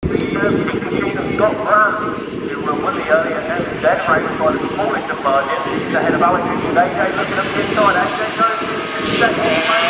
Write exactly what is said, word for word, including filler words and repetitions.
Got Brown, who were one of the earlier and then raised by the smallest of margins ahead of Alex today. They're looking up the inside, actually, going to second.